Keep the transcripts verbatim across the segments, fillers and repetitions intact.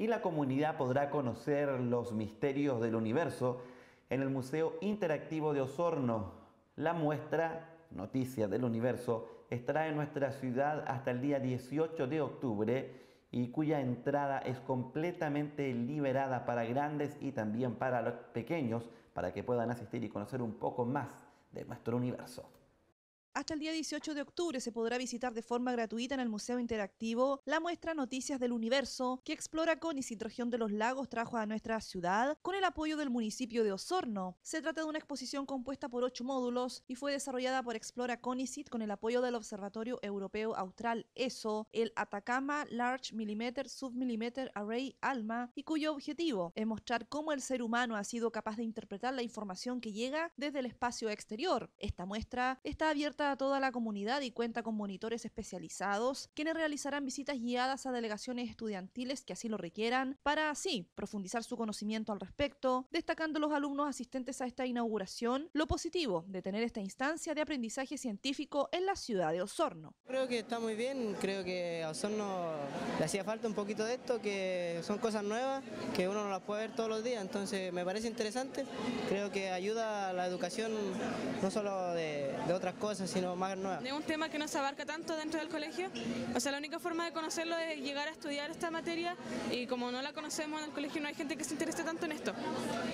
y la comunidad podrá conocer los misterios del universo en el Museo Interactivo de Osorno. La muestra Noticias del Universo estará en nuestra ciudad hasta el día dieciocho de octubre y cuya entrada es completamente liberada para grandes y también para los pequeños, para que puedan asistir y conocer un poco más de nuestro universo. Hasta el día dieciocho de octubre se podrá visitar de forma gratuita en el Museo Interactivo la muestra Noticias del Universo, que explora CONICYT Región de los Lagos trajo a nuestra ciudad con el apoyo del municipio de Osorno. Se trata de una exposición compuesta por ocho módulos y fue desarrollada por Explora CONICYT con el apoyo del Observatorio Europeo Austral E S O, el Atacama Large Millimeter Submillimeter Array ALMA, y cuyo objetivo es mostrar cómo el ser humano ha sido capaz de interpretar la información que llega desde el espacio exterior. Esta muestra está abierta a toda la comunidad y cuenta con monitores especializados, quienes realizarán visitas guiadas a delegaciones estudiantiles que así lo requieran, para así profundizar su conocimiento al respecto, destacando los alumnos asistentes a esta inauguración lo positivo de tener esta instancia de aprendizaje científico en la ciudad de Osorno. Creo que está muy bien, creo que a Osorno le hacía falta un poquito de esto, que son cosas nuevas, que uno no las puede ver todos los días, entonces me parece interesante, creo que ayuda a la educación no solo de, de otras cosas, sino más nuevas. Es un tema que no se abarca tanto dentro del colegio, o sea, la única forma de conocerlo es llegar a estudiar esta materia, y como no la conocemos en el colegio no hay gente que se interese tanto en esto.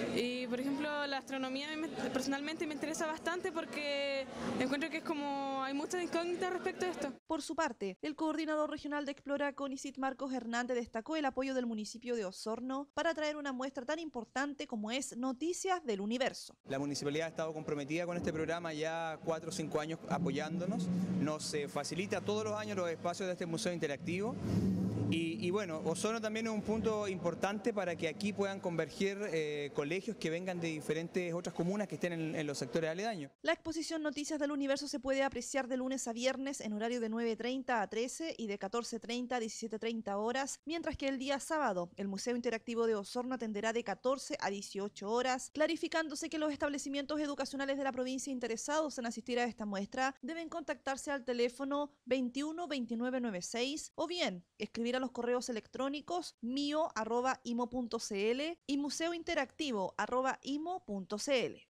Y por ejemplo la astronomía personalmente me interesa bastante porque encuentro que es como hay muchas incógnitas respecto a esto. Por su parte, el coordinador regional de Explora CONICYT, Marcos Hernández, destacó el apoyo del municipio de Osorno para traer una muestra tan importante como es Noticias del Universo. La municipalidad ha estado comprometida con este programa ya cuatro o cinco años apoyándonos, nos eh, facilita todos los años los espacios de este museo interactivo. Y, y bueno, Osorno también es un punto importante para que aquí puedan converger eh, colegios que vengan de diferentes otras comunas que estén en, en los sectores aledaños. La exposición Noticias del Universo se puede apreciar de lunes a viernes en horario de nueve treinta a trece y de catorce treinta a diecisiete treinta horas, mientras que el día sábado el Museo Interactivo de Osorno atenderá de catorce a dieciocho horas, clarificándose que los establecimientos educacionales de la provincia interesados en asistir a esta muestra deben contactarse al teléfono veintiuno veintinueve noventa y seis o bien escribir a los correos electrónicos mio arroba imo punto cl y museointeractivo arroba imo punto cl.